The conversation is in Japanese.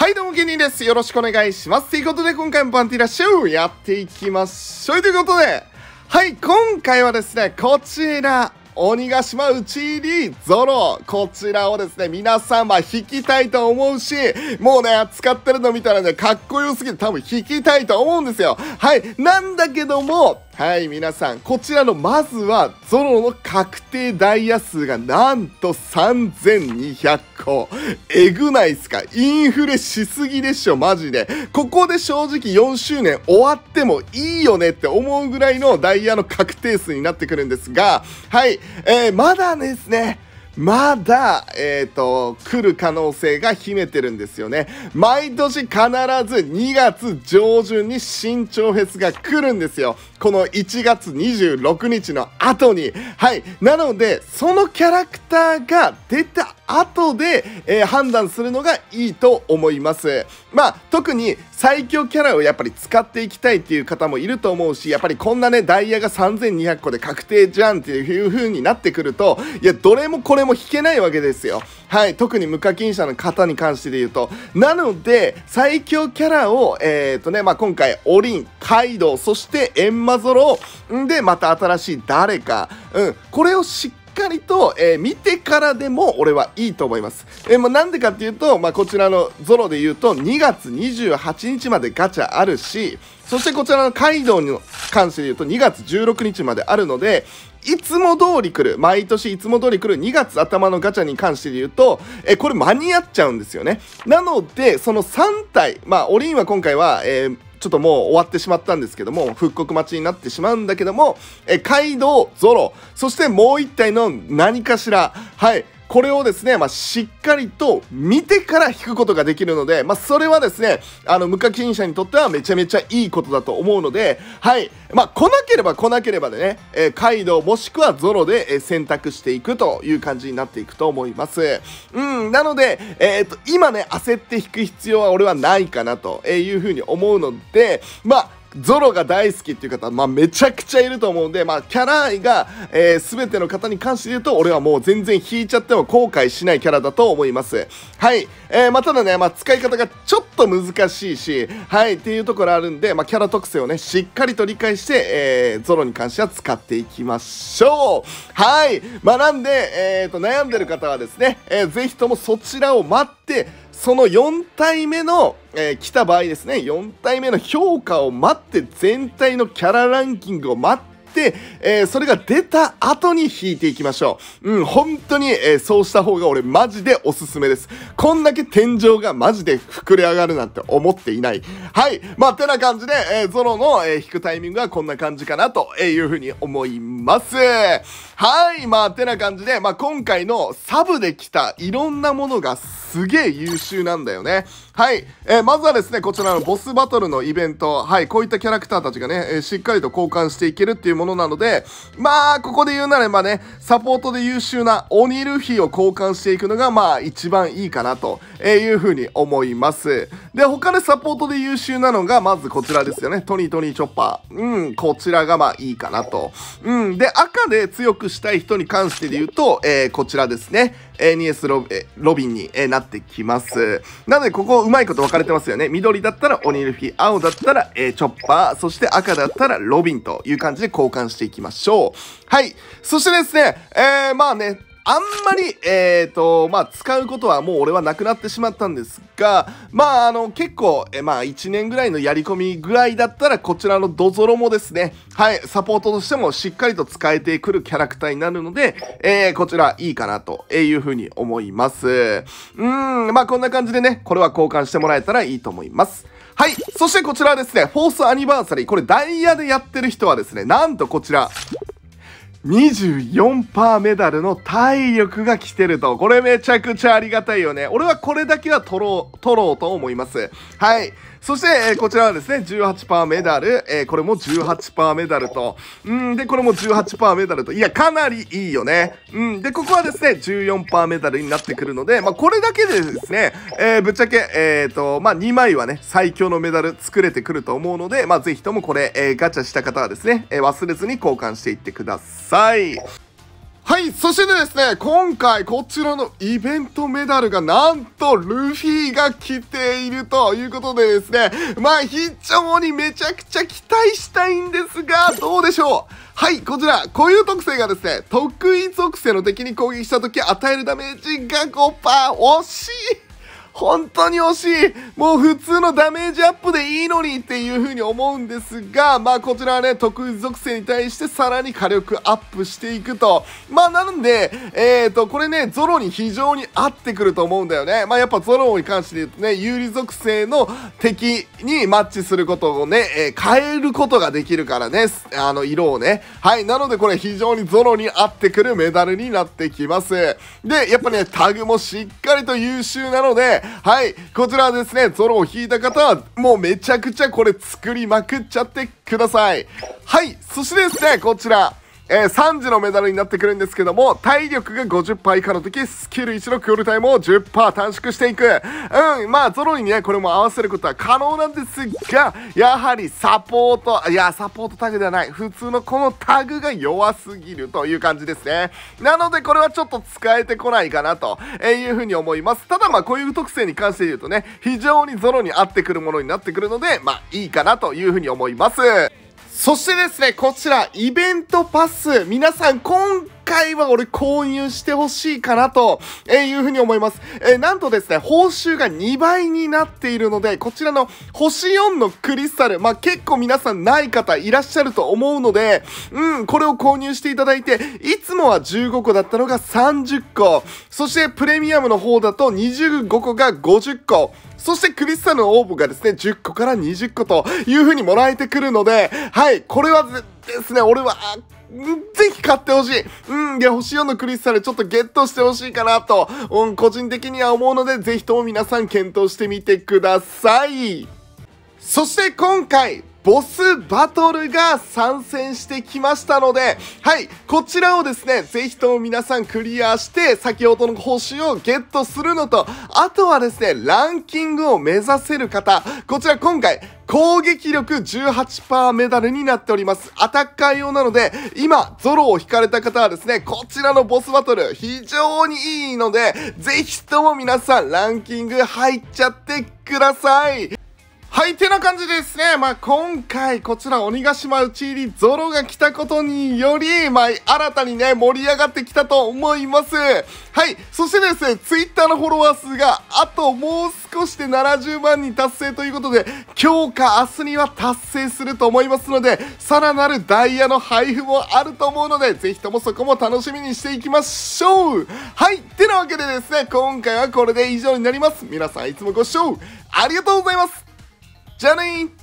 はいどうも芸人です。よろしくお願いします。ということで今回もパンティラッシュやっていきましょう。ということで、はい、今回はですね、こちら、鬼ヶ島討ち入りゾロ。こちらをですね、皆様引きたいと思うし、もうね、使ってるの見たらね、かっこよすぎて多分引きたいと思うんですよ。はい、なんだけども、はい、皆さん、こちらのまずは、ゾロの確定ダイヤ数がなんと3200個。えぐないっすか？インフレしすぎでしょ、マジで。ここで正直4周年終わってもいいよねって思うぐらいのダイヤの確定数になってくるんですが、はい、まだですね、まだ、来る可能性が秘めてるんですよね。毎年必ず2月上旬に新超フェスが来るんですよ。この1月26日の後に。はい。なので、そのキャラクターが出た後で、判断するのがいいと思います。まあ、特に最強キャラをやっぱり使っていきたいっていう方もいると思うし、やっぱりこんなね、ダイヤが3200個で確定じゃんっていう風になってくると、いや、どれもこれも引けないわけですよ。はい。特に無課金者の方に関してで言うと。なので、最強キャラを、まあ、今回、オリン、カイドウ、そしてエンマゾロで、また新しい誰か、これをしっかりと、見てからでも俺はいいと思います。なんでかっていうと、まあ、こちらのゾロで言うと2月28日までガチャあるし、そしてこちらのカイドウに関して言うと2月16日まであるので、いつも通り来る、毎年いつも通り来る2月頭のガチャに関して言うと、これ間に合っちゃうんですよね。なので、その3体、まあ、オリンは今回は、ちょっともう終わってしまったんですけども、復刻待ちになってしまうんだけども、カイドウ、ゾロ、そしてもう一体の何かしら、はい、これをですね、まあ、しっかりと見てから引くことができるので、まあ、それはですね、無課金者にとってはめちゃめちゃいいことだと思うので、はい、まあ、来なければでね、カイドウもしくはゾロで、選択していくという感じになっていくと思います。なので、今ね、焦って引く必要は俺はないかなというふうに思うので、まあ、ゾロが大好きっていう方は、まあ、めちゃくちゃいると思うんで、まあ、キャラ愛が、全ての方に関して言うと、俺はもう全然引いちゃっても後悔しないキャラだと思います。はい。まあ、ただね、まあ、使い方がちょっと難しいし、はい、っていうところあるんで、まあ、キャラ特性をね、しっかりと理解して、ゾロに関しては使っていきましょう。はい。まあ、なんで、悩んでる方はですね、ぜひともそちらを待って、その4体目の、来た場合ですね、4体目の評価を待って、全体のキャラランキングを待って、それが出た後に引いていきましょう。本当に、そうした方が俺マジでおすすめです。こんだけ天井がマジで膨れ上がるなんて思っていない。はい。まあ、てな感じで、ゾロの、引くタイミングはこんな感じかなというふうに思います。はい。まあ、てな感じで、まあ、今回のサブで来たいろんなものがすげえ優秀なんだよね。はい。まずはですね、こちらのボスバトルのイベント。はい。こういったキャラクターたちがね、しっかりと交換していけるっていうものなので、まあ、ここで言うなればね、サポートで優秀な鬼ルフィを交換していくのが、まあ、一番いいかなというふうに思います。で、他でサポートで優秀なのが、まずこちらですよね。トニーチョッパー。こちらがまあいいかなと。で、赤で強くしたい人に関してで言うと、こちらですね。NS ロビンになってきます。なので、ここうまいこと分かれてますよね。緑だったら鬼ルフィ、青だったらチョッパー、そして赤だったらロビンという感じで交換していきましょう。はい。そしてですね、まあね、あんまり、まあ、使うことはもう俺はなくなってしまったんですが、まあ、結構、まあ、1年ぐらいのやり込みぐらいだったら、こちらのドゾロもですね、はい、サポートとしてもしっかりと使えてくるキャラクターになるので、こちらいいかなというふうに思います。まあ、こんな感じでね、これは交換してもらえたらいいと思います。はい。そしてこちらはですね、フォースアニバーサリー。これダイヤでやってる人はですね、なんとこちら、24% メダルの体力が来てると。これめちゃくちゃありがたいよね。俺はこれだけは取ろうと思います。はい。そして、こちらはですね、18% メダル、これも18% メダルと。で、これも18% メダルと。いや、かなりいいよね。で、ここはですね、14% メダルになってくるので、まあ、これだけでですね、ぶっちゃけ、まあ、2枚はね、最強のメダル作れてくると思うので、まあ、ぜひともこれ、ガチャした方はですね、忘れずに交換していってください。 はい、そしてですね、今回こちらのイベントメダルがなんとルフィが来ているということでですね、非常にめちゃくちゃ期待したいんですが、どうでしょう。はい、こちら、固有特性がですね、得意属性の敵に攻撃した時与えるダメージが 5%、惜しい。本当に惜しい。もう普通のダメージアップでいいのにっていう風に思うんですが、こちらはね、得意属性に対してさらに火力アップしていくと。なので、これね、ゾロに非常に合ってくると思うんだよね。やっぱゾロに関して言うとね、有利属性の敵にマッチすることをね、変えることができるからね、色をね。はい、なのでこれ非常にゾロに合ってくるメダルになってきます。で、やっぱね、タグもしっかりと優秀なので、はい、こちらですね、ゾロを引いた方は、もうめちゃくちゃこれ作りまくっちゃってください。はい、そしてですね、こちら。3時のメダルになってくるんですけども、体力が 50% 以下の時、スキル1のクールタイムを 10% 短縮していく。ゾロにね、これも合わせることは可能なんですが、やはりサポートタグではない。普通のこのタグが弱すぎるという感じですね。なので、これはちょっと使えてこないかなというふうに思います。ただこういう特性に関して言うとね、非常にゾロに合ってくるものになってくるので、いいかなというふうに思います。そしてですね、こちら、イベントパス。皆さん、今回は俺購入してほしいかなというふうに思います。なんとですね、報酬が2倍になっているので、こちらの星4のクリスタル、結構皆さんない方いらっしゃると思うので、これを購入していただいて、いつもは15個だったのが30個。そしてプレミアムの方だと25個が50個。そしてクリスタルの応募がですね、10個から20個という風にもらえてくるので、はい、これはですね、俺は、ぜひ買ってほしい。で、星4のクリスタルちょっとゲットしてほしいかなと、個人的には思うので、ぜひとも皆さん検討してみてください。そして今回、ボスバトルが参戦してきましたので、はい、こちらをですね、ぜひとも皆さんクリアして、先ほどの報酬をゲットするのと、あとはですね、ランキングを目指せる方、こちら今回、攻撃力 18% メダルになっております。アタッカー用なので、今、ゾロを引かれた方はですね、こちらのボスバトル、非常にいいので、ぜひとも皆さん、ランキング入っちゃってください。はい、てな感じでですね、今回、こちら、鬼ヶ島討ち入りゾロが来たことにより、新たにね、盛り上がってきたと思います。はい、そしてですね、ツイッターのフォロワー数が、あともう少しで70万人達成ということで、今日か明日には達成すると思いますので、さらなるダイヤの配布もあると思うので、ぜひともそこも楽しみにしていきましょう。はい、てなわけでですね、今回はこれで以上になります。皆さんいつもご視聴ありがとうございます。じゃあねー。